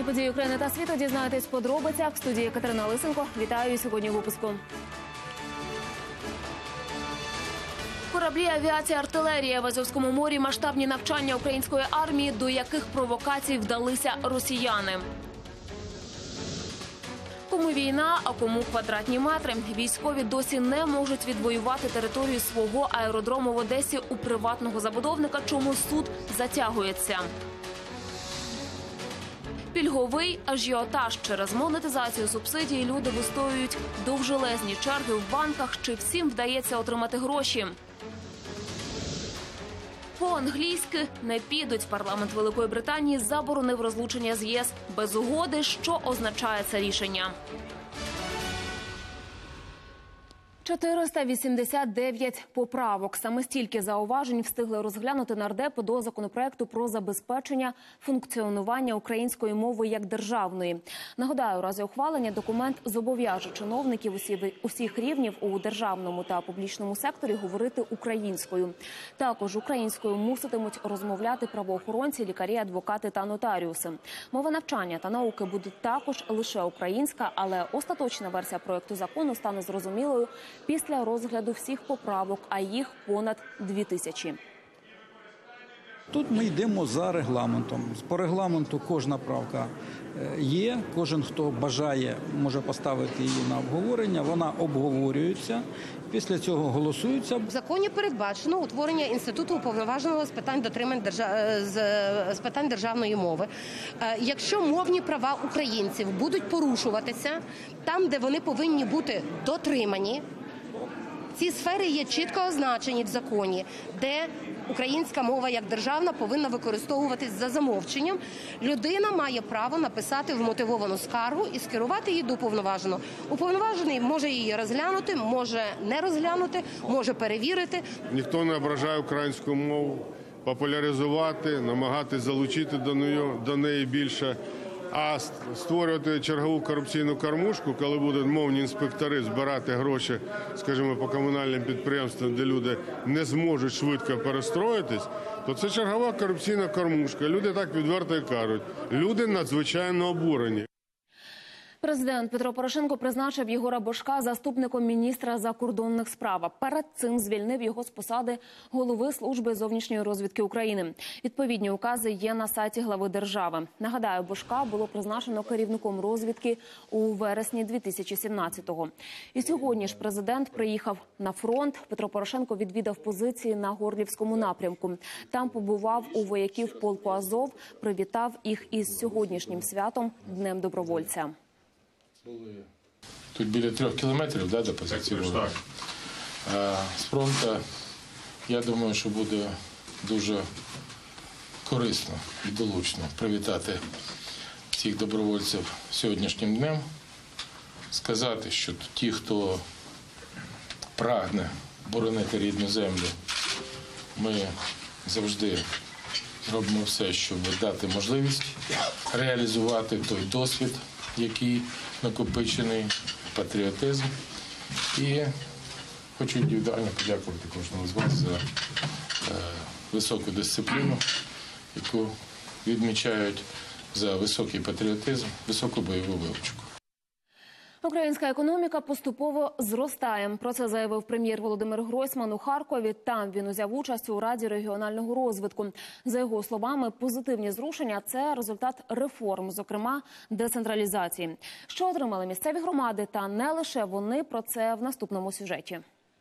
події України та світу дізнаєтесь в подробицях. В студії Катерина Лисенко. Вітаю сьогодні у випуску. Кораблі, авіація, артилерія в Азовському морі, масштабні навчання української армії, до яких провокацій вдалися росіяни. Кому війна, а кому квадратні метри. Військові досі не можуть відвоювати територію свого аеродрому в Одесі у приватного забудовника, чому суд затягується. Пільговий ажіотаж. Через монетизацію субсидій люди вистоюють довжелезні черги в банках. Чи всім вдається отримати гроші? По-англійськи не підуть. Парламент Великої Британії заборонив розлучення з ЄС без угоди. Що означає це рішення? 489 поправок. Саме стільки зауважень встигли розглянути нардепи до законопроекту про забезпечення функціонування української мови як державної. Нагадаю, у разі ухвалення документ зобов'яже чиновників усіх рівнів у державному та публічному секторі говорити українською. Також українською муситимуть розмовляти правоохоронці, лікарі, адвокати та нотаріуси. Мова навчання та науки буде також лише українська, але остаточна версія проекту закону стане зрозумілою після розгляду всіх поправок, а їх понад 2000. Тут ми йдемо за регламентом. По регламенту кожна правка є. Кожен, хто бажає, може поставити її на обговорення. Вона обговорюється. Після цього голосується. В законі передбачено утворення інституту уповноваженого з питань державної мови. Якщо мовні права українців будуть порушуватися там, де вони повинні бути дотримані, ці сфери є чітко означені в законі, де українська мова як державна повинна використовуватись за замовченням. Людина має право написати вмотивовану скаргу і скерувати її до уповноваженого. Уповноважений може її розглянути, може не розглянути, може перевірити. Ніхто не ображає українську мову, популяризувати, намагатись залучити до неї більше. А створювати чергову корупційну кормушку, коли будуть мовні інспектори збирати гроші, скажімо, по комунальним підприємствам, де люди не зможуть швидко перестроїтись, то це чергова корупційна кормушка. Люди так відверто і кажуть. Люди надзвичайно обурені. Президент Петро Порошенко призначив Єгора Божка заступником міністра закордонних справ. Перед цим звільнив його з посади голови Служби зовнішньої розвідки України. Відповідні укази є на сайті глави держави. Нагадаю, Божка було призначено керівником розвідки у вересні 2017-го. І сьогодні ж президент приїхав на фронт. Петро Порошенко відвідав позиції на Горлівському напрямку. Там побував у вояків полку Азов, привітав їх із сьогоднішнім святом – Днем добровольця. Тут біля 3 кілометрів до позиції ворога. З фронту, я думаю, що буде дуже корисно і долучно привітати всіх добровольців сьогоднішнім днем. Сказати, що ті, хто прагне боронити рідну землю, ми завжди робимо все, щоб дати можливість реалізувати той досвід, який накопичений, патріотизм. І хочу індивідуально подякувати кожному з вас за високу дисципліну, яку відмічають, за високий патріотизм, високу бойову вивчку. Українська економіка поступово зростає. Про це заявив прем'єр Володимир Гройсман у Харкові. Там він узяв участь у Раді регіонального розвитку. За його словами, позитивні зрушення – це результат реформ, зокрема децентралізації. Що отримали місцеві громади, та не лише вони, про це в наступному сюжеті.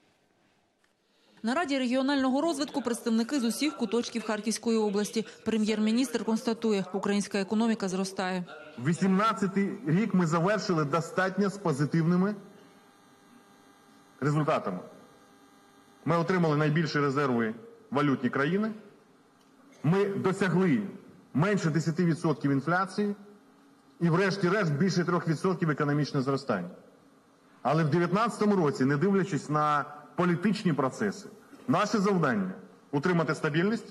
На Раді регіонального розвитку представники з усіх куточків Харківської області. Прем'єр-міністр констатує, українська економіка зростає. 18-й рік ми завершили достатньо з позитивними результатами. Ми отримали найбільші резерви валютні країни. Ми досягли менше 10% інфляції і врешті-решт більше 3% економічне зростання. Але в 2019 році, не дивлячись на політичні процеси, наше завдання – утримати стабільність,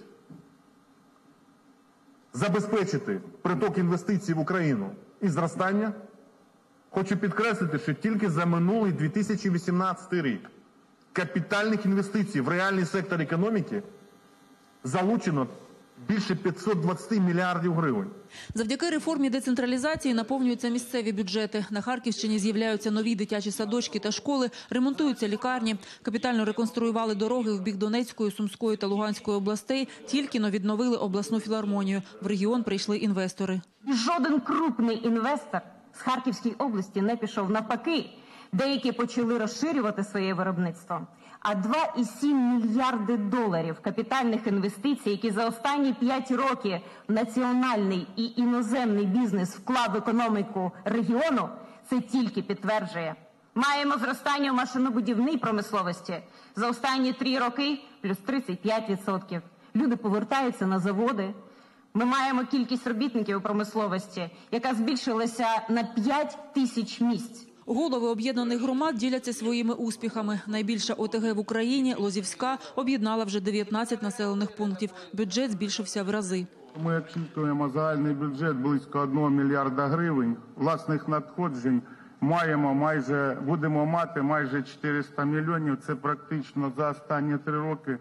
забезпечити приток інвестицій в Україну і зростання. Хочу підкреслити, що тільки за минулий 2018 рік капітальних інвестицій в реальний сектор економіки залучено більше 520 мільярдів гривень. Завдяки реформі децентралізації наповнюються місцеві бюджети. На Харківщині з'являються нові дитячі садочки та школи, ремонтуються лікарні. Капітально реконструювали дороги в бік Донецької, Сумської та Луганської областей. Тільки-но відновили обласну філармонію. В регіон прийшли інвестори. Жоден крупний інвестор з Харківської області не пішов. Навпаки, деякі почали розширювати своє виробництво. А 2,7 мільярди доларів капітальних інвестицій, які за останні 5 років національний і іноземний бізнес вклав в економіку регіону, це тільки підтверджує. Маємо зростання в машинобудівній промисловості. За останні 3 роки плюс 35%. Люди повертаються на заводи. Ми маємо кількість робітників у промисловості, яка збільшилася на 5 тисяч місць. Голови об'єднаних громад діляться своїми успіхами. Найбільша ОТГ в Україні, Лозівська, об'єднала вже 19 населених пунктів. Бюджет збільшився в рази. Ми очікуємо загальний бюджет близько 1 мільярда гривень. Власних надходжень будемо мати майже 400 мільйонів. Це практично за останні 3 роки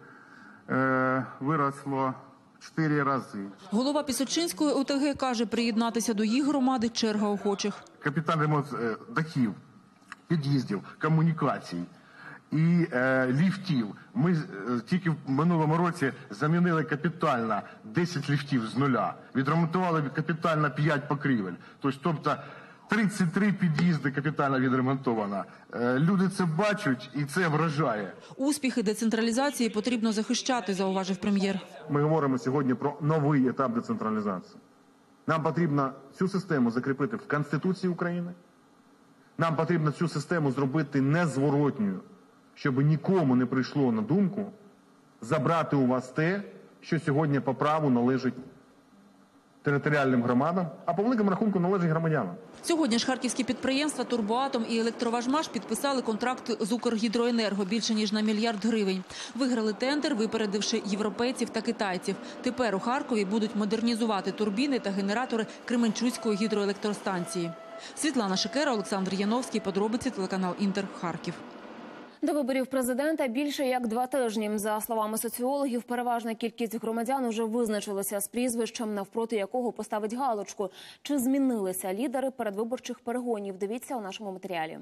виросло 4 рази. Голова Пісочинської ОТГ каже, приєднатися до їх громади черга охочих. Капітальний ремонт дахів, під'їздів, комунікацій і ліфтів. Ми тільки в минулому році замінили капітально 10 ліфтів з нуля. Відремонтували капітально 5 покрівель. Тобто 33 під'їзди капітально відремонтовано. Люди це бачать і це вражає. Успіхи децентралізації потрібно захищати, зауважив прем'єр. Ми говоримо сьогодні про новий етап децентралізації. Нам потрібно цю систему закріпити в Конституції України. Нам потрібно цю систему зробити незворотньою, щоб нікому не прийшло на думку забрати у вас те, що сьогодні по праву належить територіальним громадам, а по великому рахунку належить громадянам. Сьогодні ж харківські підприємства «Турбоатом» і «Електроважмаш» підписали контракт з «Укргідроенерго» більше ніж на 1 мільярд гривень. Виграли тендер, випередивши європейців та китайців. Тепер у Харкові будуть модернізувати турбіни та генератори Кременчуцької гідроелектростанції. Світлана Шикера, Олександр Яновський. Подробиці, телеканал «Інтер», Харків. До виборів президента більше як 2 тижні. За словами соціологів, переважна кількість громадян уже визначилися з прізвищем, навпроти якого поставить галочку. Чи змінилися лідери передвиборчих перегонів? Дивіться у нашому матеріалі.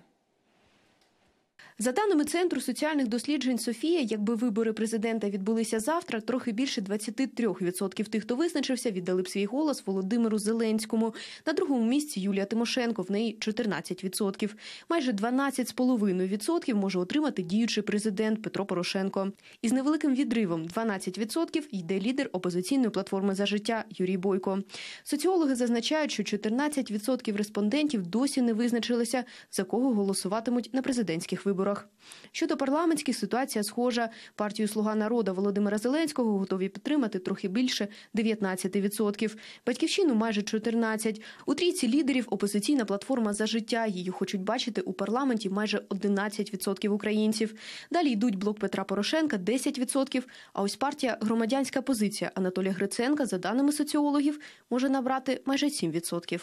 За даними Центру соціальних досліджень «Софія», якби вибори президента відбулися завтра, трохи більше 23% тих, хто визначився, віддали б свій голос Володимиру Зеленському. На другому місці Юлія Тимошенко, в неї 14%. Майже 12,5% може отримати діючий президент Петро Порошенко. Із невеликим відривом 12% йде лідер опозиційної платформи «За життя» Юрій Бойко. Соціологи зазначають, що 14% респондентів досі не визначилися, за кого голосуватимуть на президентських виборах. Щодо парламентських, ситуація схожа. Партію «Слуга народу» Володимира Зеленського готові підтримати трохи більше 19%. Батьківщину – майже 14%. У трійці лідерів опозиційна платформа «За життя». Її хочуть бачити у парламенті майже 11% українців. Далі йдуть блок Петра Порошенка – 10%. А ось партія «Громадянська позиція» Анатолія Гриценка, за даними соціологів, може набрати майже 7%.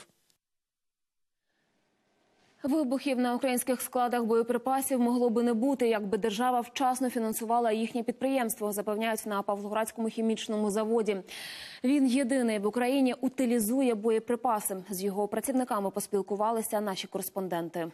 Вибухів на українських складах боєприпасів могло би не бути, якби держава вчасно фінансувала їхнє підприємство, запевняють на Павлоградському хімічному заводі. Він єдиний в Україні утилізує боєприпаси. З його працівниками поспілкувалися наші кореспонденти.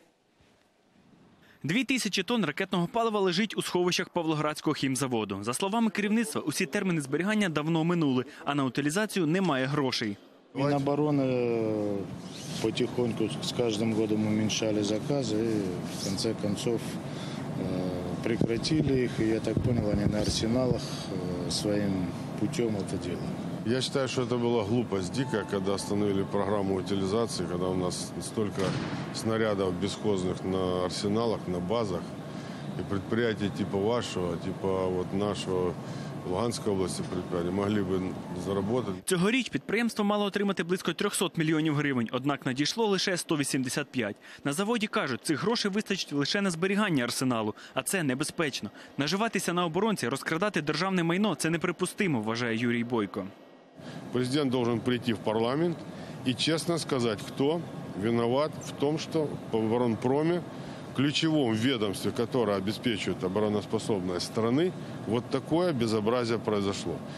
2000 тонн ракетного палива лежить у сховищах Павлоградського хімзаводу. За словами керівництва, усі терміни зберігання давно минули, а на утилізацію немає грошей. Минобороны потихоньку с каждым годом уменьшали заказы и в конце концов прекратили их. И я так понял, они на арсеналах своим путем это делают. Я считаю, что это была глупость дикая, когда остановили программу утилизации, когда у нас столько снарядов бесхозных на арсеналах, на базах. И предприятия типа вашего, типа вот нашего в Луганській області предприятия могли б заробити. Цьогоріч підприємство мало отримати близько 300 мільйонів гривень, однак надійшло лише 185. На заводі кажуть, цих грошей вистачить лише на зберігання арсеналу, а це небезпечно. Наживатися на оборонці, розкрадати державне майно – це неприпустимо, вважає Юрій Бойко. Президент должен прийти в парламент і чесно сказати, хто виноват в тому, що в оборонпромі, ключевом ведомстве, которое обеспечивает обороноспособность страны, вот такое безобразие произошло.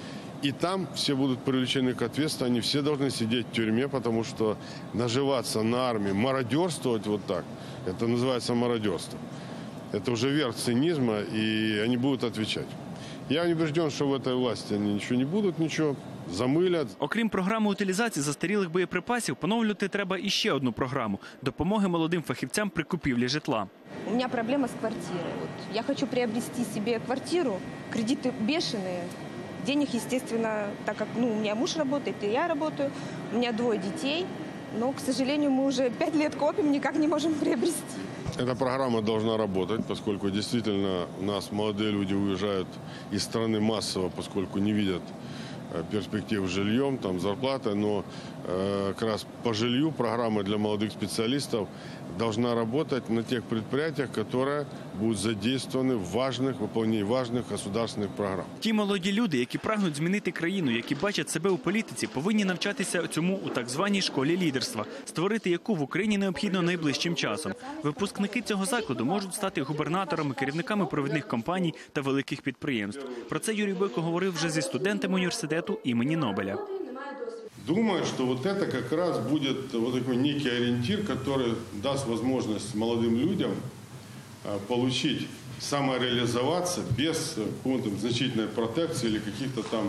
И там все будут привлечены к ответственности, они все должны сидеть в тюрьме, потому что наживаться на армии, мародерствовать вот так, это называется мародерство. Это уже верх цинизма, и они будут отвечать. Я не убежден, что в этой власти они ничего не будут, ничего замилять. Окрім програми утилізації застарілих боєприпасів, поновлювати треба іще одну програму – допомоги молодим фахівцям при купівлі житла. У меня проблема с квартирой. Вот я хочу приобрести себе квартиру, кредиты бешеные. Денег, естественно, так как у меня муж работает, и я работаю, у меня 2 детей, но, к сожалению, мы уже 5 лет копим, никак не можем приобрести. Эта программа должна работать, поскольку действительно у нас молодые люди уезжают из страны массово, поскольку не видят перспектив с жильем, там зарплата, но как раз по жилью программа для молодых специалистов должна работать на тех предприятиях, которые будут задействованы в выполнении важных государственных программ. Ті молоді люди, які прагнуть змінити країну, які бачать себе у політиці, повинні навчатися цьому у так званій школі лідерства, створити яку в Україні необхідно найближчим часом. Випускники цього закладу можуть стати губернаторами, керівниками провідних компаній та великих підприємств. Про це Юрій Бойко говорив вже зі студентами університету імені Нобеля. Думаю, что вот это как раз будет вот такой некий ориентир, который даст возможность молодым людям получить, самореализоваться без какой-то значительной протекции или каких-то там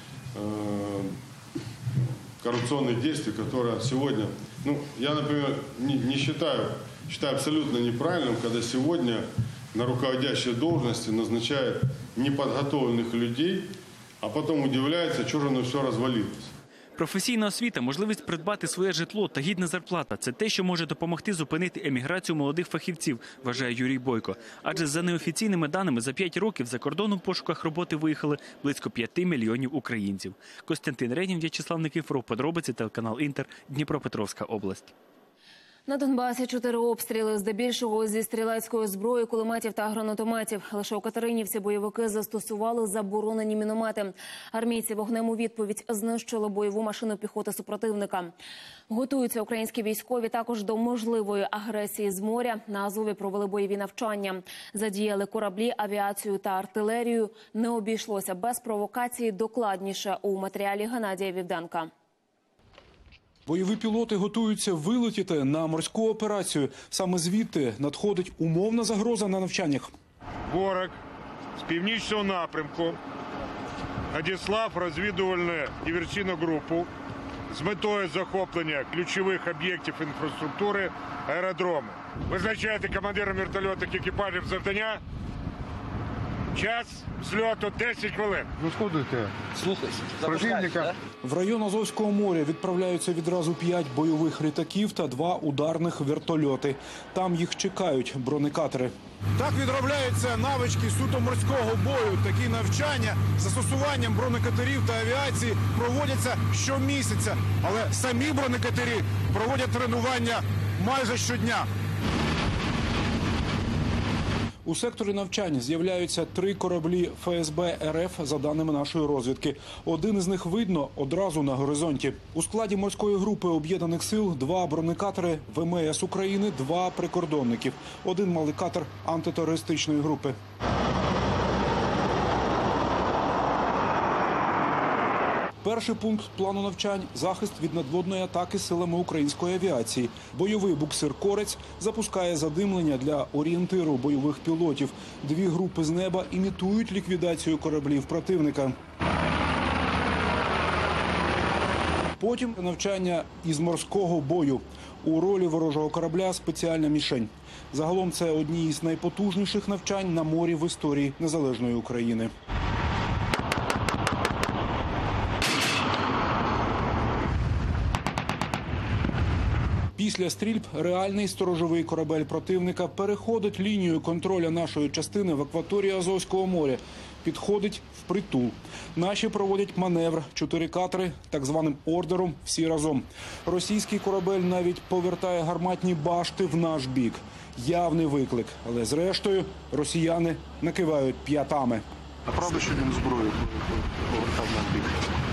коррупционных действий, которые сегодня... я, например, не считаю абсолютно неправильным, когда сегодня на руководящие должности назначают неподготовленных людей, а потом удивляются, что же оно все развалилось. Професійна освіта, можливість придбати своє житло та гідна зарплата – це те, що може допомогти зупинити еміграцію молодих фахівців, вважає Юрій Бойко. Адже за неофіційними даними, за 5 років за кордоном в пошуках роботи виїхали близько 5 мільйонів українців. Костянтин Ренін, В'ячеслав Никифоров, подробиці, телеканал «Інтер», Дніпропетровська область. На Донбасі 4 обстріли, здебільшого зі стрілецької зброї, кулеметів та гранатометів. Лише у Катеринівці бойовики застосували заборонені міномети. Армійці вогнем у відповідь знищили бойову машину піхоти супротивника. Готуються українські військові також до можливої агресії з моря. На Азові провели бойові навчання. Задіяли кораблі, авіацію та артилерію. Не обійшлося без провокації. Докладніше у матеріалі Геннадія Вівденка. Бойові пілоти готуються вилетіти на морську операцію. Саме звідти надходить умовна загроза на навчаннях. Ворог з північного напрямку надіслав розвідувальну диверсійну групу з метою захоплення ключових об'єктів інфраструктури аеродрому. Визначаєте командиром вертольотних екіпажів завдання. Час зльоту 10 хвилин. Розходуйте. Слухайся. Противника. В район Азовського моря відправляються відразу 5 бойових літаків та 2 ударних вертольоти. Там їх чекають бронекатери. Так відробляються навички суто морського бою. Такі навчання з застосуванням бронекатерів та авіації проводяться щомісяця. Але самі бронекатері проводять тренування майже щодня. У секторі навчань з'являються 3 кораблі ФСБ РФ, за даними нашої розвідки. Один із них видно одразу на горизонті. У складі морської групи об'єднаних сил 2 бронекатери ВМС України, 2 прикордонників. Один малий катер антитерористичної групи. Перший пункт плану навчань – захист від надводної атаки силами української авіації. Бойовий буксир «Корець» запускає задимлення для орієнтиру бойових пілотів. 2 групи з неба імітують ліквідацію кораблів противника. Потім навчання із морського бою. У ролі ворожого корабля спеціальна мішень. Загалом це одні із найпотужніших навчань на морі в історії незалежної України. Після стрільб реальний сторожовий корабель противника переходить лінію контролю нашої частини в акваторії Азовського моря. Підходить впритул. Наші проводять маневр. 4 катери, так званим ордером, всі разом. Російський корабель навіть повертає гарматні башти в наш бік. Явний виклик. Але зрештою росіяни накивають п'ятами. А правда, що він зброю повертав на бік?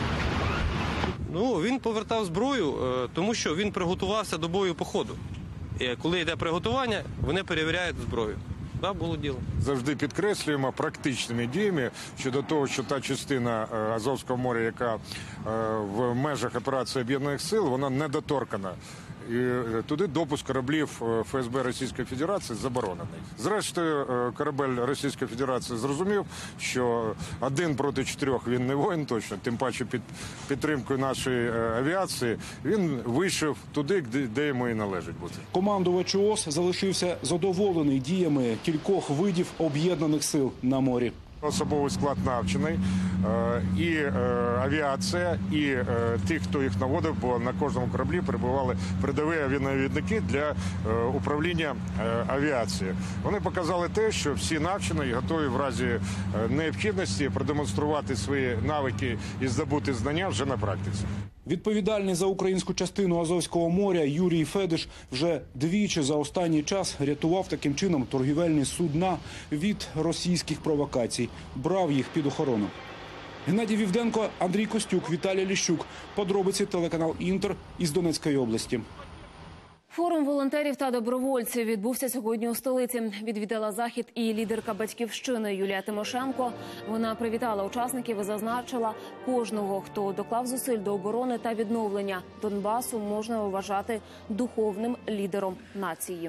Він повертав зброю, тому що він приготувався до бою по ходу. І коли йде приготування, вони перевіряють зброю. Да, було діло. Завжди підкреслюємо практичними діями щодо того, що та частина Азовського моря, яка в межах операції Об'єднаних сил, вона недоторкана. І туди допуск кораблів ФСБ Російської Федерації заборонений. Зрештою, корабель Російської Федерації зрозумів, що 1 проти 4 він не воїн точно, тим паче під підтримкою нашої авіації, він вийшов туди, де йому і належить бути. Командувач ООС залишився задоволений діями кількох видів об'єднаних сил на морі. Особовий склад навчений, і авіація, і ті, хто їх наводив, бо на кожному кораблі перебували передові авіанавідники для управління авіацією. Вони показали те, що всі навчені і готові в разі необхідності продемонструвати свої навики і здобути знання вже на практиці. Відповідальний за українську частину Азовського моря Юрій Федиш вже двічі за останній час рятував таким чином торгівельні судна від російських провокацій. Брав їх під охорону. Геннадій Вівденко, Андрій Костюк, Віталій Ліщук. Подробиці телеканал «Інтер» із Донецької області. Форум волонтерів та добровольців відбувся сьогодні у столиці. Відвідала захід і лідерка «Батьківщини» Юлія Тимошенко. Вона привітала учасників і зазначила, кожного, хто доклав зусиль до оборони та відновлення Донбасу, можна вважати духовним лідером нації.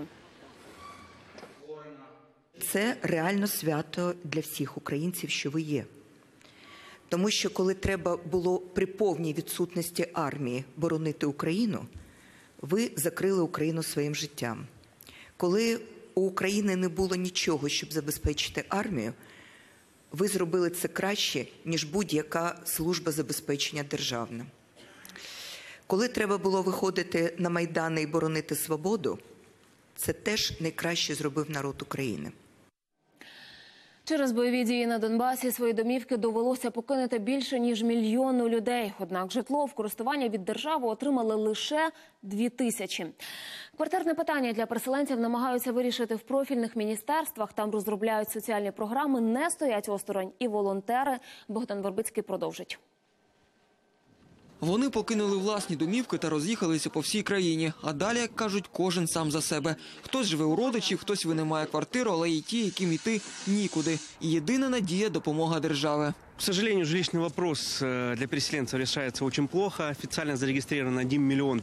Це реально свято для всіх українців, що ви є. Тому що коли треба було при повній відсутності армії боронити Україну, ви закрили Україну своїм життям. Коли у України не було нічого, щоб забезпечити армію, ви зробили це краще, ніж будь-яка служба забезпечення державна. Коли треба було виходити на Майдани і боронити свободу, це теж найкраще зробив народ України. Через бойові дії на Донбасі свої домівки довелося покинути більше, ніж 1 мільйону людей. Однак житло в користування від держави отримали лише 2000. Квартирне питання для переселенців намагаються вирішити в профільних міністерствах. Там розробляють соціальні програми, не стоять осторонь і волонтери. Богдан Вербицький продовжить. Вони покинули власні домівки та роз'їхалися по всій країні. А далі, як кажуть, кожен сам за себе. Хтось живе у родичів, хтось винаймає квартиру, але і ті, яким йти нікуди. І єдина надія – допомога держави. К сожалению, жилищный вопрос для переселенцев решается очень плохо. Официально зарегистрировано 1 миллион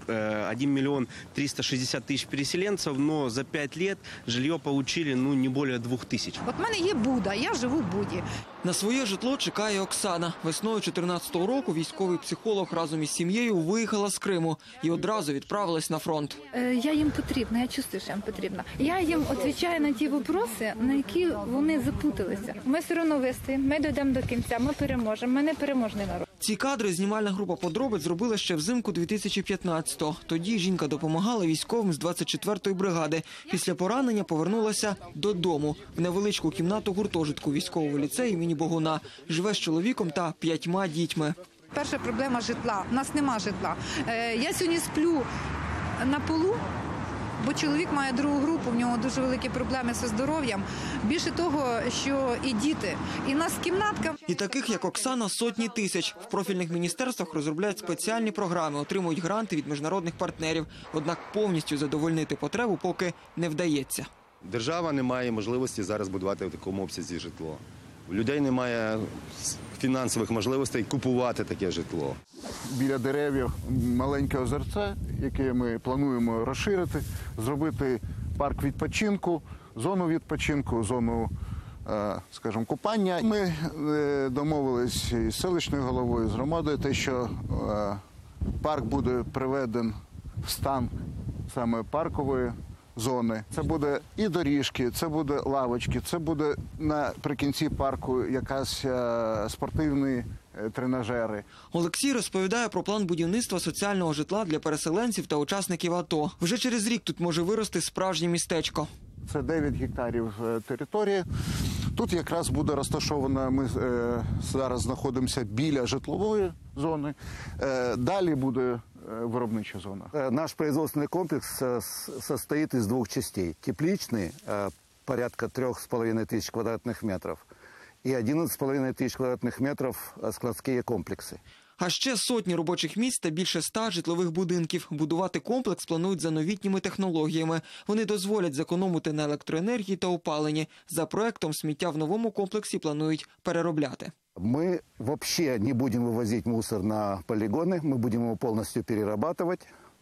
360 тысяч переселенцев, но за 5 лет жилье получили не более 2000. От в мене є Буда, я живу в Буді. На своє житло чекає Оксана. Весною 2014 року військовий психолог разом із сім'єю виїхала з Криму і одразу відправилась на фронт. Я їм потрібна, я чувствую, що їм потрібна. Я їм відповідаю на ті питання, на які вони запуталися. Ми все одно вистоїмо, ми дійдемо до кінця, ми переможемо, ми не переможний народ. Ці кадри знімальна група «Подробиць» зробила ще взимку 2015-го. Тоді жінка допомагала військовим з 24-ї бригади. Після поранення повернулася додому в невеличку кімнату гуртожитку військового ліцею імені Богуна. Живе з чоловіком та 5 дітьми. Перша проблема – житла. У нас нема житла. Я сьогодні сплю на полу, бо чоловік має другу групу, в нього дуже великі проблеми зі здоров'ям. Більше того, що і діти. І в нас кімнатка. І таких, як Оксана, сотні тисяч. В профільних міністерствах розробляють спеціальні програми, отримують гранти від міжнародних партнерів. Однак повністю задовольнити потребу поки не вдається. Держава не має можливості зараз будувати в такому обсязі житло. У людей немає фінансових можливостей купувати таке житло. Біля деревів маленьке озерце, яке ми плануємо розширити, зробити парк відпочинку, зону відпочинку, зону, скажімо, купання. Ми домовились із селищною головою, з громадою, те, що парк буде приведений в стан саме паркової зони. Це буде і доріжки, це буде лавочки, це буде наприкінці парку якась спортивні тренажери. Олексій розповідає про план будівництва соціального житла для переселенців та учасників АТО. Вже через рік тут може вирости справжнє містечко. Це 9 гектарів території. Тут якраз буде розташовано, ми зараз знаходимося біля житлової зони. Далі буде виробнича зона. Наш производственный комплекс состоит из 2 частей. Тепличный, порядка 3500 квадратных метров, и 11 500 квадратных метров складские комплексы. А ще сотні робочих місць та більше 100 житлових будинків. Будувати комплекс планують за новітніми технологіями. Вони дозволять зекономити на електроенергії та опаленні. За проектом сміття в новому комплексі планують переробляти. Мы вообще не будем вывозить мусор на полигоны, мы будем его полностью перерабатывать.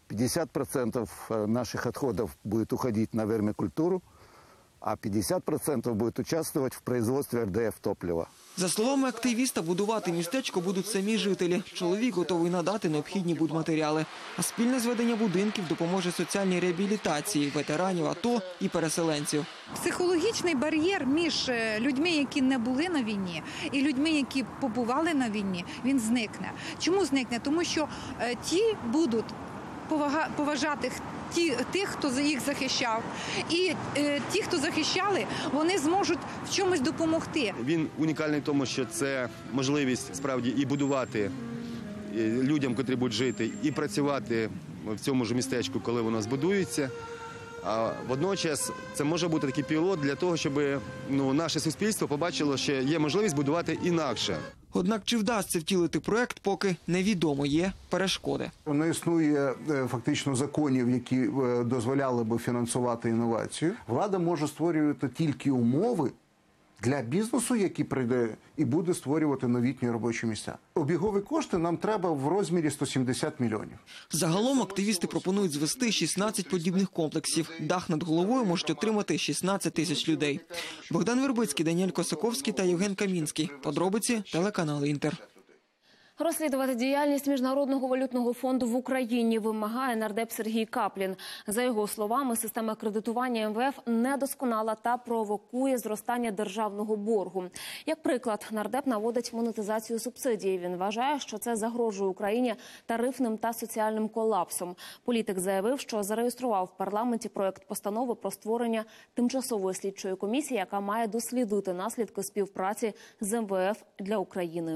50% наших отходов будет уходить на вермикультуру, а 50% будет участвовать в производстве РДФ топлива. За словами активіста, будувати містечко будуть самі жителі. Чоловік готовий надати необхідні будматеріали. А спільне зведення будинків допоможе соціальній реабілітації ветеранів АТО і переселенців. Психологічний бар'єр між людьми, які не були на війні, і людьми, які побували на війні, він зникне. Чому зникне? Тому що ті будуть поважати тих, хто їх захищав. І ті, хто захищали, вони зможуть в чомусь допомогти. Він унікальний в тому, що це можливість справді і будувати людям, котрі будуть жити, і працювати в цьому ж містечку, коли воно збудується. А водночас це може бути такий пілот для того, щоб наше суспільство побачило, що є можливість будувати інакше. Однак чи вдасться втілити проект, поки невідомо, є перешкоди. Не існує фактично законів, які дозволяли би фінансувати інновацію. Влада може створювати тільки умови для бізнесу, який прийде і буде створювати новітні робочі місця. Обігові кошти нам треба в розмірі 170 мільйонів. Загалом активісти пропонують звести 16 подібних комплексів. Дах над головою можуть отримати 16 тисяч людей. Богдан Вербицький, Даніель Косаковський та Євген Камінський. Подробиці – телеканал «Інтер». Розслідувати діяльність Міжнародного валютного фонду в Україні вимагає нардеп Сергій Каплін. За його словами, система кредитування МВФ недосконала та провокує зростання державного боргу. Як приклад, нардеп наводить монетизацію субсидій. Він вважає, що це загрожує Україні тарифним та соціальним колапсом. Політик заявив, що зареєстрував в парламенті проект постанови про створення тимчасової слідчої комісії, яка має дослідити наслідки співпраці з МВФ для України.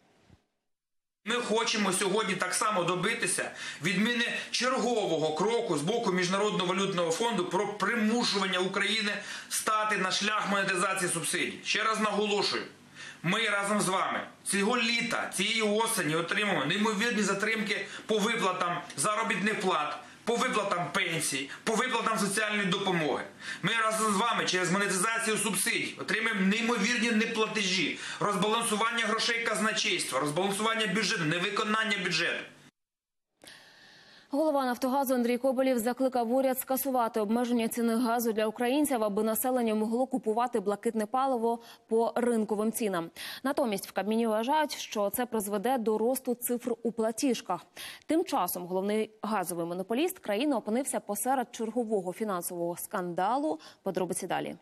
Ми хочемо сьогодні так само добитися відміни чергового кроку з боку Міжнародного валютного фонду про примушування України стати на шлях монетизації субсидій. Ще раз наголошую, ми разом з вами цього літа, цієї осені отримуємо неймовірні затримки по виплатам заробітних плат, по виплатам пенсій, по виплатам соціальної допомоги. Ми разом з вами через монетизацію субсидій отримаємо неймовірні неплатежі, розбалансування грошей казначейства, розбалансування бюджету, невиконання бюджету. Голова «Нафтогазу» Андрій Коболєв закликав уряд скасувати обмеження ціни газу для українців, аби населення могло купувати блакитне паливо по ринковим цінам. Натомість в Кабміні вважають, що це призведе до росту цифр у платіжках. Тим часом головний газовий монополіст країни опинився посеред чергового фінансового скандалу. Подробиці далі.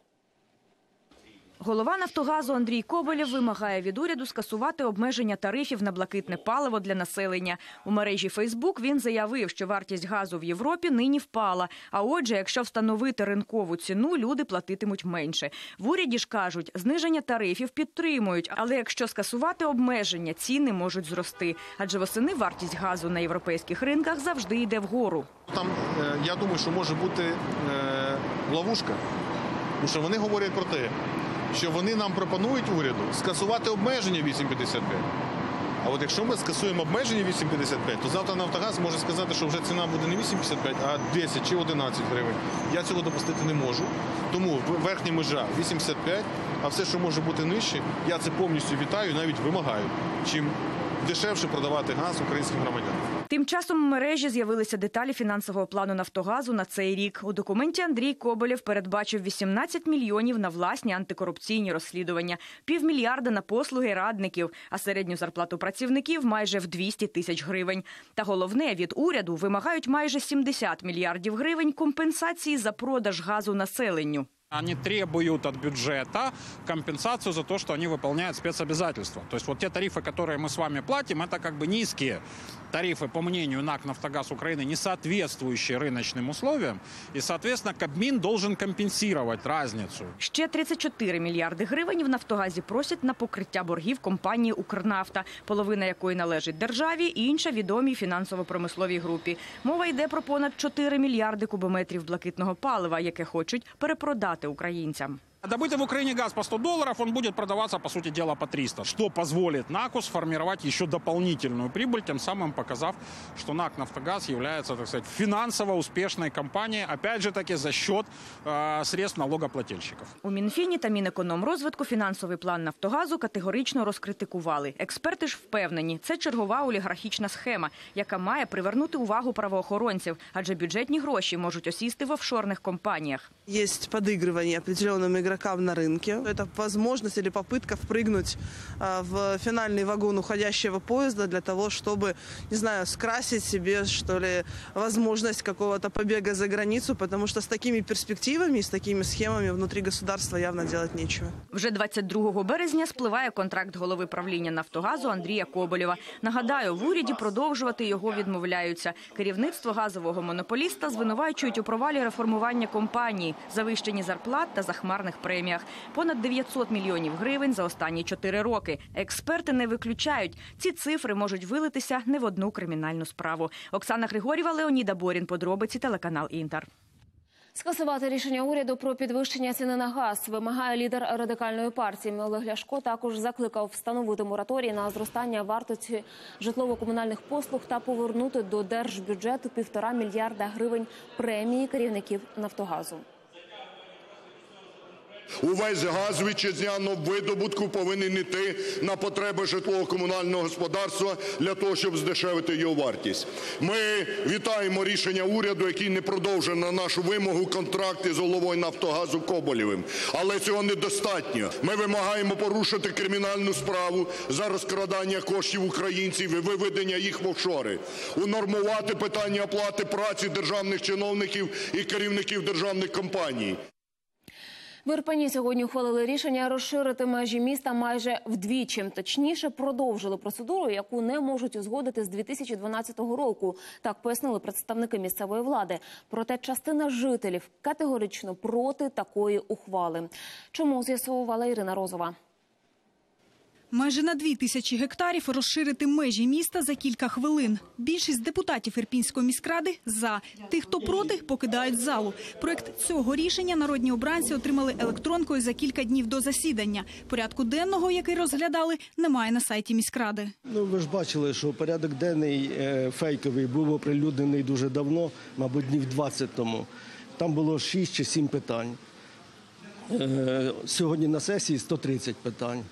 Голова «Нафтогазу» Андрій Коболєв вимагає від уряду скасувати обмеження тарифів на блакитне паливо для населення. У мережі Фейсбук він заявив, що вартість газу в Європі нині впала. А отже, якщо встановити ринкову ціну, люди платитимуть менше. В уряді ж кажуть, зниження тарифів підтримують. Але якщо скасувати обмеження, ціни можуть зрости. Адже восени вартість газу на європейських ринках завжди йде вгору. Там, я думаю, що може бути ловушка. Тому що вони говорять про те, що вони нам пропонують уряду скасувати обмеження 8,55. А от якщо ми скасуємо обмеження 8,55, то завтра «Нафтогаз» може сказати, що вже ціна буде не 8,55, а 10 чи 11 гривень. Я цього допустити не можу. Тому верхня межа 8,55, а все, що може бути нижче, я це повністю вітаю, навіть вимагаю. Чим дешевше продавати газ українським громадянам. Тим часом у мережі з'явилися деталі фінансового плану «Нафтогазу» на цей рік. У документі Андрій Коболєв передбачив 18 мільйонів на власні антикорупційні розслідування, 500 мільйона на послуги радників, а середню зарплату працівників майже в 200 тисяч гривень. Та головне, від уряду вимагають майже 70 мільярдів гривень компенсації за продаж газу населенню. Они требуют от бюджета компенсацию за то, что они выполняют спецобязательства. То есть вот те тарифы, которые мы с вами платим, это как бы низкие тарифы, по мнению НАК «Нафтогаз Украины», не соответствующие рыночным условиям. И, соответственно, Кабмин должен компенсировать разницу. Ще 34 мільярди гривень в «Нафтогазі» просять на покриття боргів компанії «Укрнафта», половина якої належить державі, інша – відомій фінансово-промисловій групі. Мова йде про понад 4 мільярди кубометрів блакитного палива, яке хочуть перепродати українцям. Добытый в Украине газ по $100, он будет продаваться, по сути дела, по 300, что позволит НАКу сформировать еще дополнительную прибыль, тем самым показав, что НАК «Нафтогаз» является, так сказать, финансово успешной компанией, опять же таки, за счет средств налогоплательщиков. У Мінфіні та Мінекономрозвитку фінансовий план «Нафтогазу» категорично розкритикували. Експерти ж впевнені, це чергова олігархічна схема, яка має привернути увагу правоохоронців, адже бюджетні гроші можуть осісти в офшорних компаніях. Є подігрування определеним игрокам на рынке. Это возможность или попытка впрыгнуть в финальный вагон уходящего поезда для того, чтобы, не знаю, скрасить себе, что ли, возможность какого-то побега за границу, потому что с такими перспективами, с такими схемами внутри государства явно делать нечего. Вже 22 березня спливає контракт голови правління «Нафтогазу» Андрія Коболєва. Нагадаю, в уряді продовжувати його відмовляються. Керівництво газового монополіста звинувачують у провалі реформування компанії, завищенні зарплат та захмарних преміях. Понад 900 мільйонів гривень за останні 4 роки. Експерти не виключають, ці цифри можуть вилитися не в одну кримінальну справу. Оксана Григорєва, Леонід Аборін. Подробиці, телеканал «Інтер». Скасувати рішення уряду про підвищення ціни на газ вимагає лідер Радикальної партії. Олег Ляшко також закликав встановити мораторій на зростання вартості житлово-комунальних послуг та повернути до держбюджету 1,5 мільярда гривень премії керівників «Нафтогазу». Увесь газ вітчизняного видобутку повинен йти на потреби житлово-комунального господарства для того, щоб здешевити його вартість. Ми вітаємо рішення уряду, який не продовжив на нашу вимогу контракти з головою «Нафтогазу» Коболєвим. Але цього недостатньо. Ми вимагаємо порушити кримінальну справу за розкрадання коштів українців і виведення їх в офшори. Унормувати питання оплати праці державних чиновників і керівників державних компаній. В Ірпені сьогодні ухвалили рішення розширити межі міста майже вдвічі. Точніше, продовжили процедуру, яку не можуть узгодити з 2012 року. Так пояснили представники місцевої влади. Проте частина жителів категорично проти такої ухвали. Чому, з'ясовувала Ірина Розова. Майже на 2000 гектарів розширити межі міста за кілька хвилин. Більшість депутатів Ірпінської міськради – за. Тих, хто проти, покидають залу. Проект цього рішення народні обранці отримали електронкою за кілька днів до засідання. Порядку денного, який розглядали, немає на сайті міськради. Ви ж бачили, що порядок денний фейковий був оприлюднений дуже давно, мабуть, днів 20 тому. Там було 6 чи 7 питань. Сьогодні на сесії 130 питань.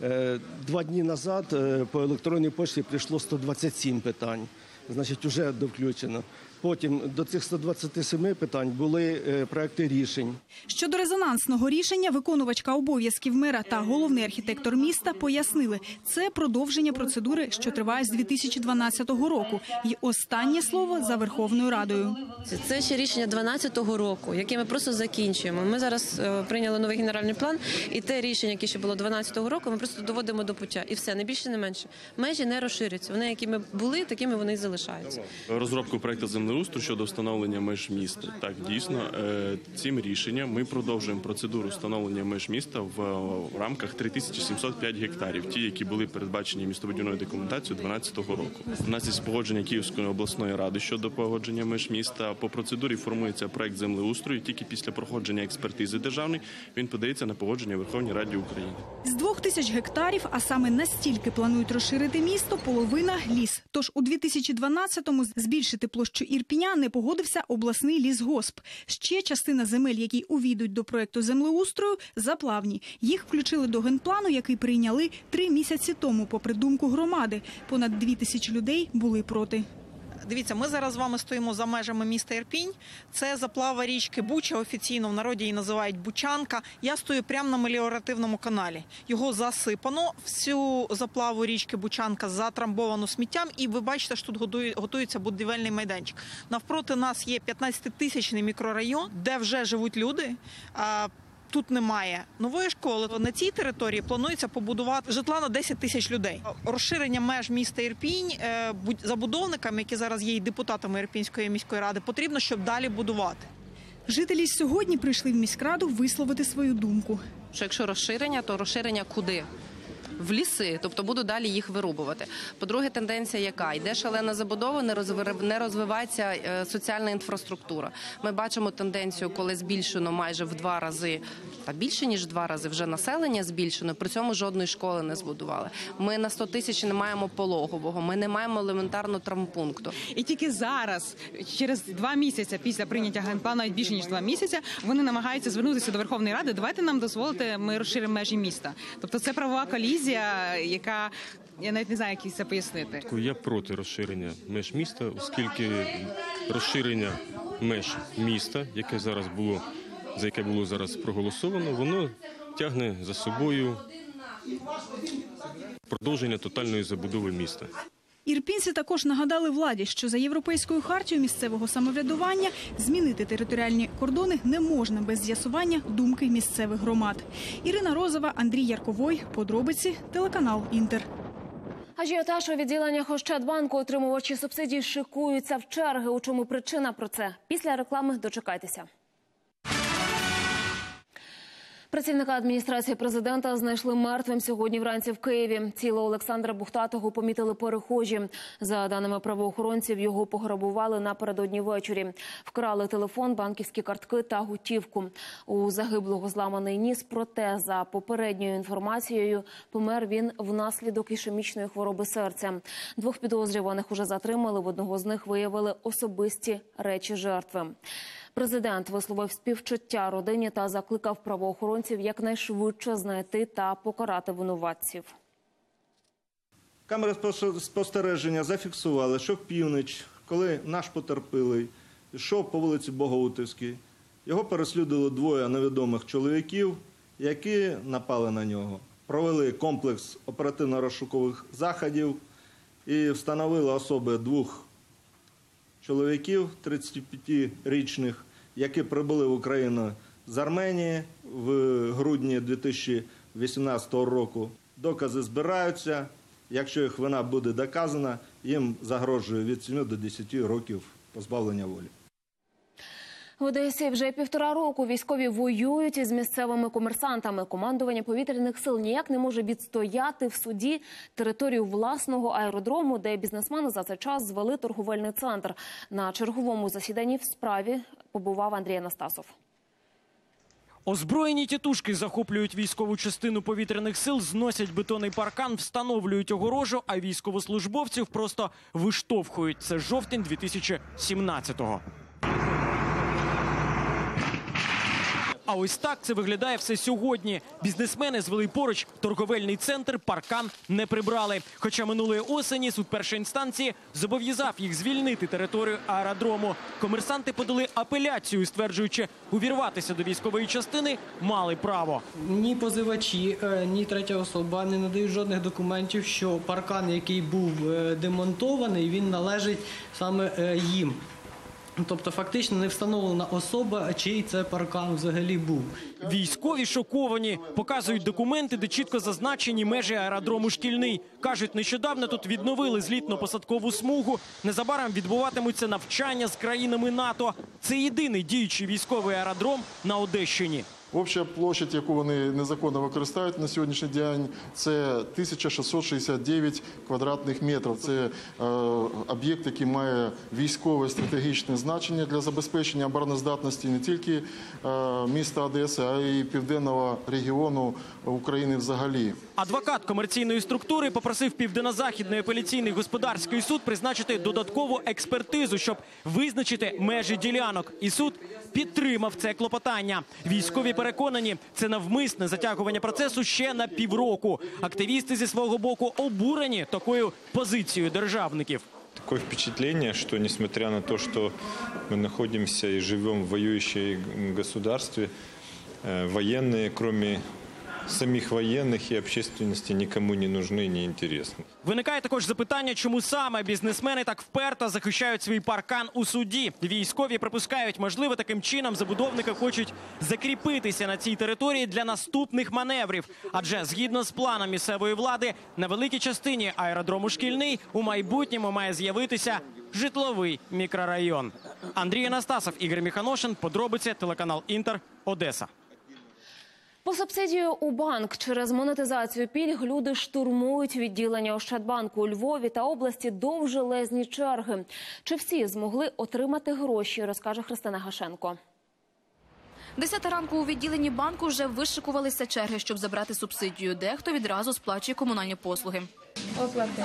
2 дні назад по електронній пошті прийшло 127 питань. Значить, вже довключено. Потім до цих 127 питань були проекти рішень. Щодо резонансного рішення, виконувачка обов'язків мера та головний архітектор міста пояснили, це продовження процедури, що триває з 2012 року. І останнє слово за Верховною Радою. Це ще рішення 2012 року, яке ми просто закінчуємо. Ми зараз прийняли новий генеральний план, і те рішення, яке ще було 2012 року, ми просто доводимо до пуття. І все, не більше, не менше. Межі не розширюються. Вони, якими були, такими вони і залишаються. Розробку проекту землеустрою щодо встановлення меж міста. Так, дійсно, цим рішенням ми продовжуємо процедуру встановлення меж міста в рамках 3705 гектарів, ті, які були передбачені містобудівною документацією 2012 року. У нас є погодження Київської обласної ради щодо погодження меж міста. По процедурі формується проект землеустрою, тільки після проходження експертизи державної він подається на погодження Верховній Раді України. З 2000 гектарів, а саме настільки планують розширити місто, половина – ліс. Тож у 2012-му збільшити площу Ірпіня не погодився обласний лісгосп. Ще частина земель, які увійдуть до проєкту землеустрою, заплавні. Їх включили до генплану, який прийняли 3 місяці тому, попри думку громади. Понад 2000 людей були проти. Дивіться, ми зараз з вами стоїмо за межами міста Ірпінь. Це заплава річки Буча, офіційно в народі її називають Бучанка. Я стою прямо на меліоративному каналі. Його засипано, всю заплаву річки Бучанка затрамбовано сміттям. І ви бачите, що тут готується будівельний майданчик. Навпроти нас є 15-тисячний мікрорайон, де вже живуть люди. Тут немає нової школи. На цій території планується побудувати житла на 10 тисяч людей. Розширення меж міста Ірпінь забудовникам, які зараз є і депутатами Ірпінської міської ради, потрібно, щоб далі будувати. Жителі сьогодні прийшли в міськраду висловити свою думку. Що якщо розширення, то розширення куди? в ліси, тобто будуть далі їх вирубувати. По-друге, тенденція яка? Йде шалена забудова, не розвивається соціальна інфраструктура. Ми бачимо тенденцію, коли збільшено майже в 2 рази, та більше ніж 2 рази вже населення збільшено, при цьому жодної школи не збудували. Ми на 100 тисяч не маємо пологового, ми не маємо елементарно травмпункту. І тільки зараз, через 2 місяці після прийняття генплану, навіть більше ніж 2 місяці, вони намагаються звернутися до Верховної Ради, давайте нам дозволити, ми розширимо межі міста. Тобто це правова колізія, яка, я навіть не знаю, як це пояснити. Я проти розширення меж міста, оскільки розширення меж міста, за яке було зараз проголосовано, воно тягне за собою продовження тотальної забудови міста. Ірпінці також нагадали владі, що за Європейською хартією місцевого самоврядування змінити територіальні кордони не можна без з'ясування думки місцевих громад. Ірина Розова, Андрій Ярковой. Подробиці, телеканал «Інтер». Ажіотаж у відділеннях Ощадбанку. Отримувачі субсидій шикуються в черги. У чому причина? Про це після реклами. Дочекайтеся. Працівника адміністрації президента знайшли мертвим сьогодні вранці в Києві. Тіло Олександра Бухтатого помітили перехожі. За даними правоохоронців, його пограбували напередодні ввечері. Вкрали телефон, банківські картки та готівку. У загиблого зламаний ніс, проте, за попередньою інформацією, помер він внаслідок ішемічної хвороби серця. 2 підозрюваних уже затримали, в одного з них виявили особисті речі жертви. Президент висловив співчуття родині та закликав правоохоронців якнайшвидше знайти та покарати винуватців. Камери спостереження зафіксували, що в північ, коли наш потерпілий йшов по вулиці Богоутівській, його переслідували 2 невідомих чоловіків, які напали на нього. Провели комплекс оперативно-розшукових заходів і встановили особи 2 чоловіків 35-річних, які прибули в Україну з Арменії в грудні 2018 року. Докази збираються. Якщо їх вина буде доказана, їм загрожує від 7 до 10 років позбавлення волі. В Одесі вже 1,5 року військові воюють із місцевими комерсантами. Командування повітряних сил ніяк не може відстояти в суді територію власного аеродрому, де бізнесмени за цей час звели торговельний центр. На черговому засіданні в справі побував Андрій Анастасов. Озброєні тітушки захоплюють військову частину повітряних сил, зносять бетонний паркан, встановлюють огорожу, а військовослужбовців просто виштовхують. Це жовтень 2017-го. А ось так це виглядає все сьогодні. Бізнесмени звели поруч торговельний центр, паркан не прибрали. Хоча минулої осені суд першої інстанції зобов'язав їх звільнити територію аеродрому. Комерсанти подали апеляцію, стверджуючи, увірватися до військової частини мали право. Ні позивачі, ні третя особа не надають жодних документів, що паркан, який був демонтований, він належить саме їм. Тобто фактично не встановлена особа, чий це паркан взагалі був. Військові шоковані. Показують документи, де чітко зазначені межі аеродрому «Шкільний». Кажуть, нещодавно тут відновили злітно-посадкову смугу. Незабаром відбуватимуться навчання з країнами НАТО. Це єдиний діючий військовий аеродром на Одещині. Обща площадь, яку вони незаконно використовують на сьогоднішній день, це 1669 квадратних метрів. Це об'єкт, який має військове стратегічне значення для забезпечення обороноздатності не тільки міста Одеси, а й південного регіону України взагалі. Адвокат комерційної структури попросив Південно-Західний апеляційний господарський суд призначити додаткову експертизу, щоб визначити межі ділянок. І суд підтримав це клопотання. Військові переконані, це навмисне затягування процесу ще на півроку. Активісти зі свого боку обурені такою позицією державників. Такое впечатление, что несмотря на то, что мы находимся и живем в воюющем государстве, военные, кроме самих воєнних і общественності, нікому не нужны, не интересны. Виникає також запитання, чому саме бізнесмени так вперто захищають свій паркан у суді. Військові припускають, можливо, таким чином забудовники хочуть закріпитися на цій території для наступних маневрів. Адже, згідно з планом місцевої влади, на великій частині аеродрому «Шкільний» у майбутньому має з'явитися житловий мікрорайон. Андрій Анастасов, Ігор Міханошин, подробиці, телеканал «Інтер», Одеса. По субсидію у банк через монетизацію пільг люди штурмують відділення Ощадбанку у Львові та області довжелезні черги. Чи всі змогли отримати гроші, розкаже Христина Гашенко. 10 ранку у відділенні банку вже вишикувалися черги, щоб забрати субсидію. Дехто відразу сплачує комунальні послуги. Оплатити.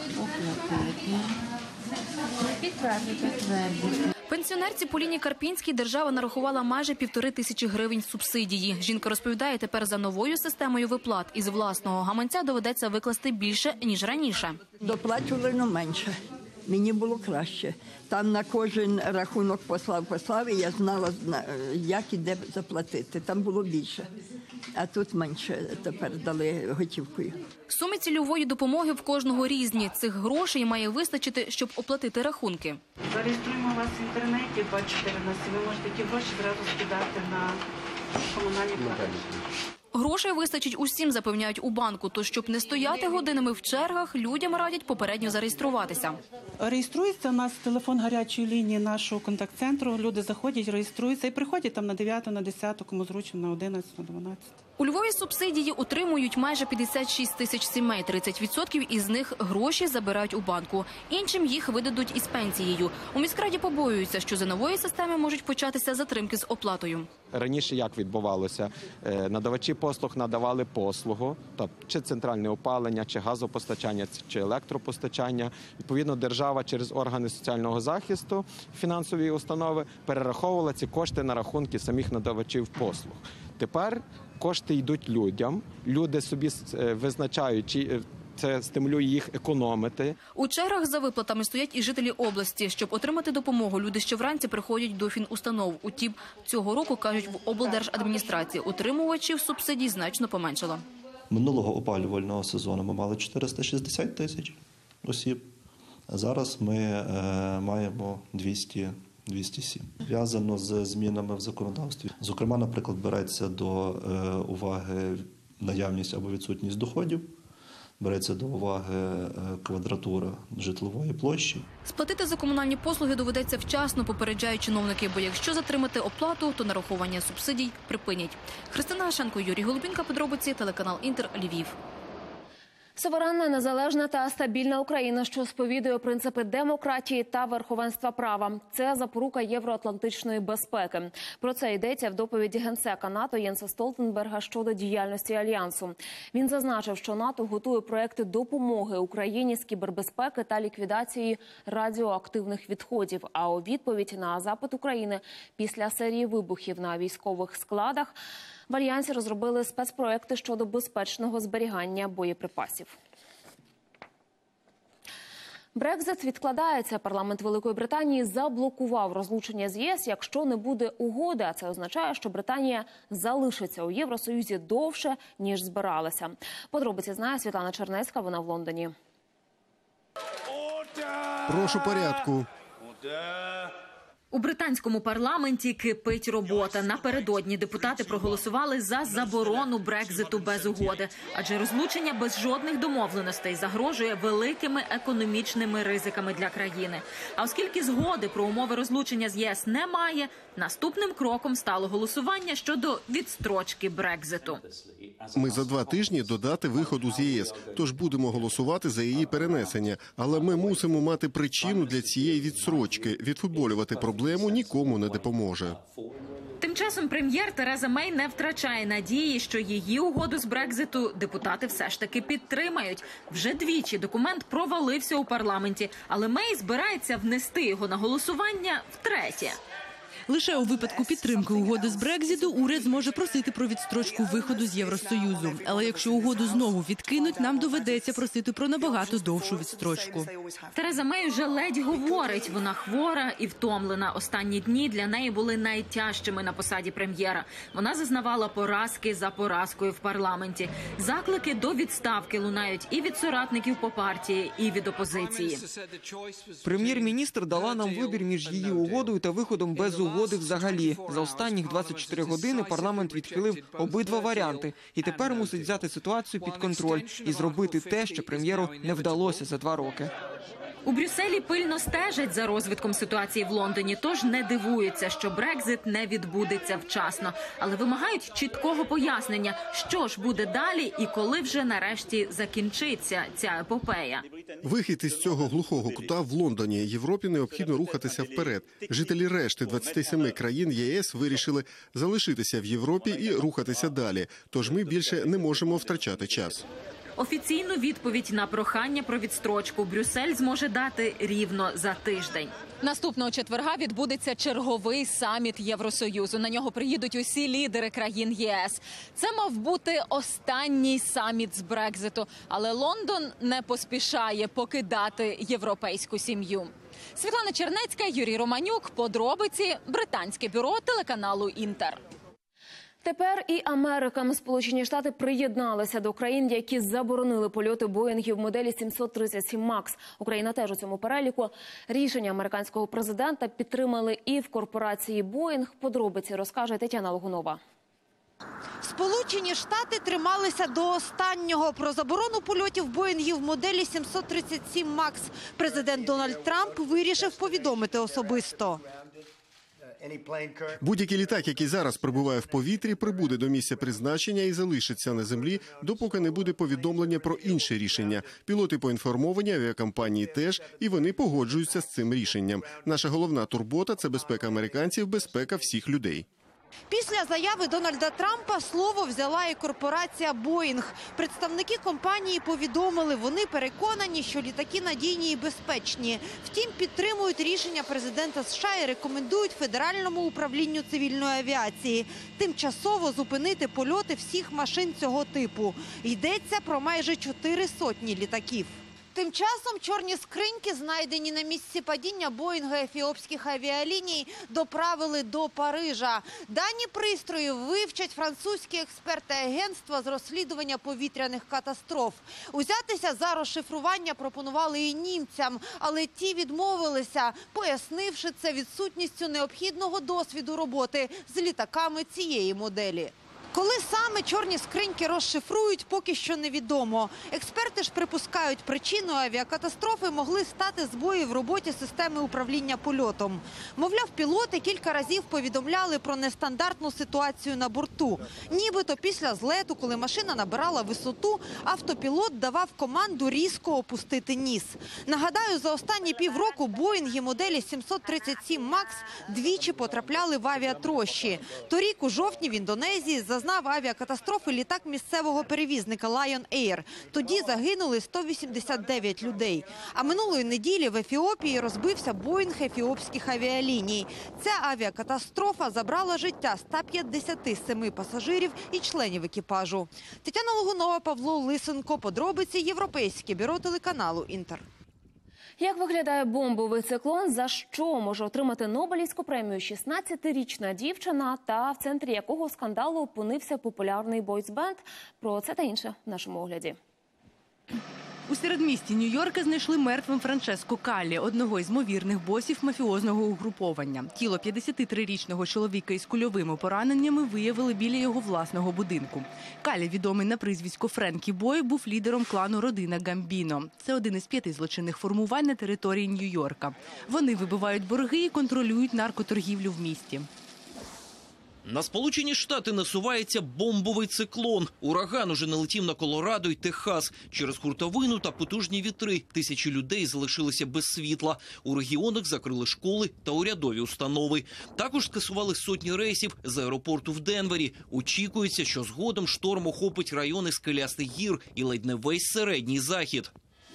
Підтвердити. Пенсіонерці Поліні Карпінській держава нарахувала майже 1500 гривень субсидії. Жінка розповідає, тепер за новою системою виплат із власного гаманця доведеться викласти більше, ніж раніше. Доплачували, але менше. Мені було краще. Там на кожен рахунок послав, і я знала, як і де заплатити. Там було більше. А тут менше тепер дали готівкою. Суми цільової допомоги в кожного різні. Цих грошей має вистачити, щоб оплатити рахунки. Зареєструємо вас в інтернеті 24/7. Ви можете ті гроші зразу скидати на комунальні платежі. Грошей вистачить усім, запевняють у банку. Тож, щоб не стояти годинами в чергах, людям радять попередньо зареєструватися. Реєструється у нас телефон гарячої лінії нашого контакт-центру. Люди заходять, реєструються і приходять там на 9, на 10, кому зручно, на 11, на 12. У Львові субсидії отримують майже 56 тисяч сімей. 30% із них гроші забирають у банку. Іншим їх видадуть із пенсією. У міськраді побоюються, що за нової системи можуть початися затримки з оплатою. Раніше як відбувалося? Надавачі послуг надавали послугу, тобто чи центральне опалення, чи газопостачання, чи електропостачання. Відповідно, держава через органи соціального захисту, фінансові установи перераховувала ці кошти на рахунки самих надавачів послуг. Тепер кошти йдуть людям, люди собі визначають, чи це стимулює їх економити. У чергах за виплатами стоять і жителі області. Щоб отримати допомогу, люди ще вранці приходять до фінустанов. Утім, цього року, кажуть, в облдержадміністрації отримувачів субсидій значно поменшало. Минулого опалювального сезону ми мали 460 тисяч осіб, а зараз ми маємо 207. Зв'язано з змінами в законодавстві. Зокрема, наприклад, береться до уваги наявність або відсутність доходів, береться до уваги квадратура житлової площі. Сплатити за комунальні послуги доведеться вчасно, попереджають чиновники, бо якщо затримати оплату, то нарахування субсидій припинять. Христина Гашенко, Юрій Голубінка, подробиці, телеканал Інтер, Львів. Суверенна, незалежна та стабільна Україна, що сповідує принципи демократії та верховенства права. Це запорука євроатлантичної безпеки. Про це йдеться в доповіді генсека НАТО Єнса Столтенберга щодо діяльності Альянсу. Він зазначив, що НАТО готує проекти допомоги Україні з кібербезпеки та ліквідації радіоактивних відходів. А у відповідь на запит України після серії вибухів на військових складах в Альянсі розробили спецпроекти щодо безпечного зберігання боєприпасів. Брекзит відкладається. Парламент Великої Британії заблокував розлучення з ЄС, якщо не буде угоди. А це означає, що Британія залишиться у Євросоюзі довше, ніж збиралася. Подробиці знає Світлана Чернецька, вона в Лондоні. Прошу порядку. У британському парламенті кипить робота. Напередодні депутати проголосували за заборону Брекзиту без угоди. Адже розлучення без жодних домовленостей загрожує великими економічними ризиками для країни. А оскільки згоди про умови розлучення з ЄС немає, наступним кроком стало голосування щодо відстрочки Брекзиту. Ми за 2 тижні до дати виходу з ЄС, тож будемо голосувати за її перенесення. Але ми мусимо мати причину для цієї відстрочки. Відфутболювати проблему нікому не допоможе. Тим часом прем'єр Тереза Мей не втрачає надії, що її угоду з Брекзиту депутати все ж таки підтримають. Вже двічі документ провалився у парламенті, але Мей збирається внести його на голосування втретє. Лише у випадку підтримки угоди з Брекзиту уряд зможе просити про відстрочку виходу з Євросоюзу. Але якщо угоду знову відкинуть, нам доведеться просити про набагато довшу відстрочку. Тереза Мей вже ледь говорить. Вона хвора і втомлена. Останні дні для неї були найтяжчими на посаді прем'єра. Вона зазнавала поразки за поразкою в парламенті. Заклики до відставки лунають і від соратників по партії, і від опозиції. Прем'єр-міністр дала нам вибір між її угодою та виходом без угоди взагалі. За останніх 24 години парламент відхилив обидва варіанти. І тепер мусить взяти ситуацію під контроль і зробити те, що прем'єру не вдалося за 2 роки. У Брюсселі пильно стежать за розвитком ситуації в Лондоні, тож не дивуються, що Брекзит не відбудеться вчасно. Але вимагають чіткого пояснення, що ж буде далі і коли вже нарешті закінчиться ця епопея. Вихід із цього глухого кута в Лондоні. Європі необхідно рухатися вперед. Жителі решти 27 країн ЄС вирішили залишитися в Європі і рухатися далі. Тож ми більше не можемо втрачати час. Офіційну відповідь на прохання про відстрочку Брюссель зможе дати рівно за тиждень. Наступного четверга відбудеться черговий саміт Євросоюзу. На нього приїдуть усі лідери країн ЄС. Це мав бути останній саміт з Брекзиту. Але Лондон не поспішає покидати європейську сім'ю. Світлана Чернецька, Юрій Романюк. Подробиці. Британське бюро телеканалу «Інтер». Тепер і Америка. Сполучені Штати приєдналися до країн, які заборонили польоти Боїнгів моделі 737 МАКС. Україна теж у цьому переліку. Рішення американського президента підтримали і в корпорації Боїнг. Подробиці розкаже Тетяна Логунова. Сполучені Штати трималися до останнього. Про заборону польотів Боїнгів моделі 737 МАКС президент Дональд Трамп вирішив повідомити особисто. Будь-який літак, який зараз перебуває в повітрі, прибуде до місця призначення і залишиться на землі, допоки не буде повідомлення про інше рішення. Пілоти поінформовані, авіакомпанії теж, і вони погоджуються з цим рішенням. Наша головна турбота – це безпека американців, безпека всіх людей. Після заяви Дональда Трампа слово взяла і корпорація «Боїнг». Представники компанії повідомили, вони переконані, що літаки надійні і безпечні. Втім, підтримують рішення президента США і рекомендують Федеральному управлінню цивільної авіації тимчасово зупинити польоти всіх машин цього типу. Йдеться про майже 400 літаків. Тим часом чорні скриньки, знайдені на місці падіння Боїнга ефіопських авіаліній, доправили до Парижа. Дані пристрою вивчать французькі експерти агентства з розслідування повітряних катастроф. Узятися за розшифрування пропонували і німцям, але ті відмовилися, пояснивши це відсутністю необхідного досвіду роботи з літаками цієї моделі. Коли саме чорні скриньки розшифрують, поки що невідомо. Експерти ж припускають, причиною авіакатастрофи могли стати збої в роботі системи управління польотом. Мовляв, пілоти кілька разів повідомляли про нестандартну ситуацію на борту. Нібито після злету, коли машина набирала висоту, автопілот давав команду різко опустити ніс. Нагадаю, за останні півроку Боїнги моделі 737 МАКС двічі потрапляли в авіатрощі. Торік у жовтні в Індонезії зазнав авіакатастрофи літак місцевого перевізника Lion Air. Тоді загинули 189 людей. А минулої неділі в Ефіопії розбився Боїнг ефіопських авіаліній. Ця авіакатастрофа забрала життя 157 пасажирів і членів екіпажу. Тетяна Логунова, Павло Лисенко. Подробиці. Європейське бюро телеканалу «Інтер». Як виглядає бомбовий циклон, за що може отримати Нобелівську премію 16-річна дівчина та в центрі якого скандалу опинився популярний бойсбенд? Про це та інше в нашому огляді. У середмісті Нью-Йорка знайшли мертвим Франческо Каллі, одного із ймовірних босів мафіозного угруповання. Тіло 53-річного чоловіка із кульовими пораненнями виявили біля його власного будинку. Каллі, відомий на прізвисько Френкі Бой, був лідером клану родина Гамбіно. Це один із 5 злочинних формувань на території Нью-Йорка. Вони вибивають борги і контролюють наркоторгівлю в місті. На Сполучені Штати насувається бомбовий циклон. Ураган уже налетів на Колорадо й Техас. Через хуртовину та потужні вітри тисячі людей залишилися без світла. У регіонах закрили школи та урядові установи. Також скасували сотні рейсів з аеропорту в Денвері. Очікується, що згодом шторм охопить райони Скелястих гір і ледь не весь середній захід.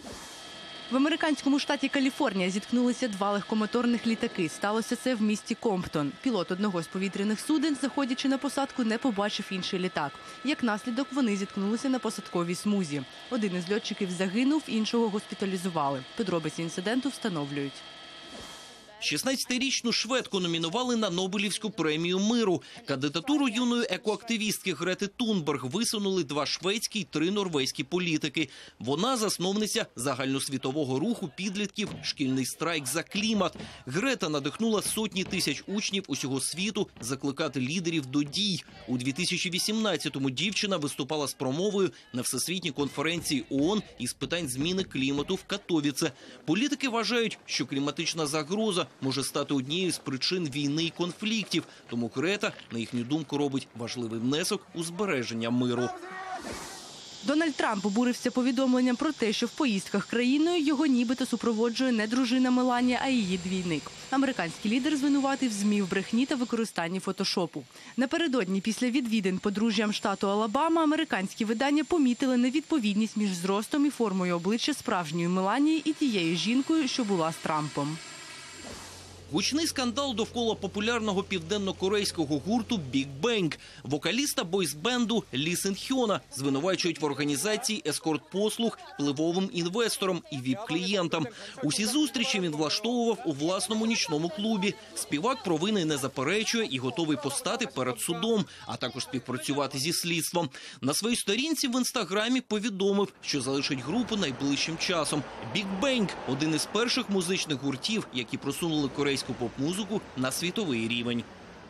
В американському штаті Каліфорнія зіткнулися 2 легкомоторних літаки. Сталося це в місті Комптон. Пілот одного з повітряних суден, заходячи на посадку, не побачив інший літак. Як наслідок, вони зіткнулися на посадковій смузі. Один із льотчиків загинув, іншого госпіталізували. Подробиці інциденту встановлюють. 16-річну шведку номінували на Нобелівську премію миру. Кандидатуру юної екоактивістки Грети Тунберг висунули 2 шведські й 3 норвезькі політики. Вона засновниця загальносвітового руху підлітків «Шкільний страйк за клімат». Грета надихнула сотні тисяч учнів усього світу закликати лідерів до дій. У 2018-му дівчина виступала з промовою на Всесвітній конференції ООН із питань зміни клімату в Катовіце. Політики вважають, що кліматична загроза може стати однією з причин війни і конфліктів. Тому Грета, на їхню думку, робить важливий внесок у збереження миру. Дональд Трамп обурився повідомленням про те, що в поїздках країною його нібито супроводжує не дружина Меланія, а її двійник. Американський лідер звинуватив ЗМІ в брехні та використанні фотошопу. Напередодні після відвідин подружжям штату Алабама американські видання помітили невідповідність між зростом і формою обличчя справжньої Меланії і тією жінкою, що була з Трампом. Гучний скандал довкола популярного південно-корейського гурту «Біг Бенг». Вокаліста бойсбенду Лі Син-хьона звинувачують в організації ескорт-послуг впливовим інвесторам і віп-клієнтам. Усі зустрічі він влаштовував у власному нічному клубі. Співак провини не заперечує і готовий постати перед судом, а також співпрацювати зі слідством. На своїй сторінці в Інстаграмі повідомив, що залишить групу найближчим часом. «Біг Бенг» – один із перших музичних гуртів, які просунули корейську поп-музику на світовий рівень.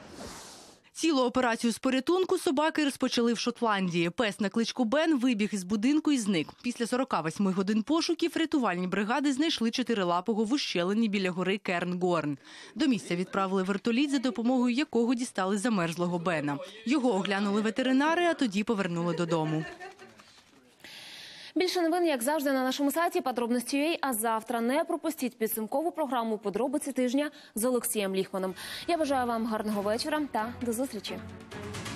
Цілу операцію з порятунку собаки розпочали в Шотландії. Пес на кличку Бен вибіг із будинку і зник. Після 48 годин пошуків рятувальні бригади знайшли чотирилапого в ущелині біля гори Кернгорн. До місця відправили вертоліт, за допомогою якого дістали замерзлого Бена. Його оглянули ветеринари, а тоді повернули додому. Більше новин, як завжди, на нашому сайті Подробності.ua, а завтра не пропустіть підсумкову програму «Подробиці тижня» з Олексієм Ліхманом. Я бажаю вам гарного вечора та до зустрічі.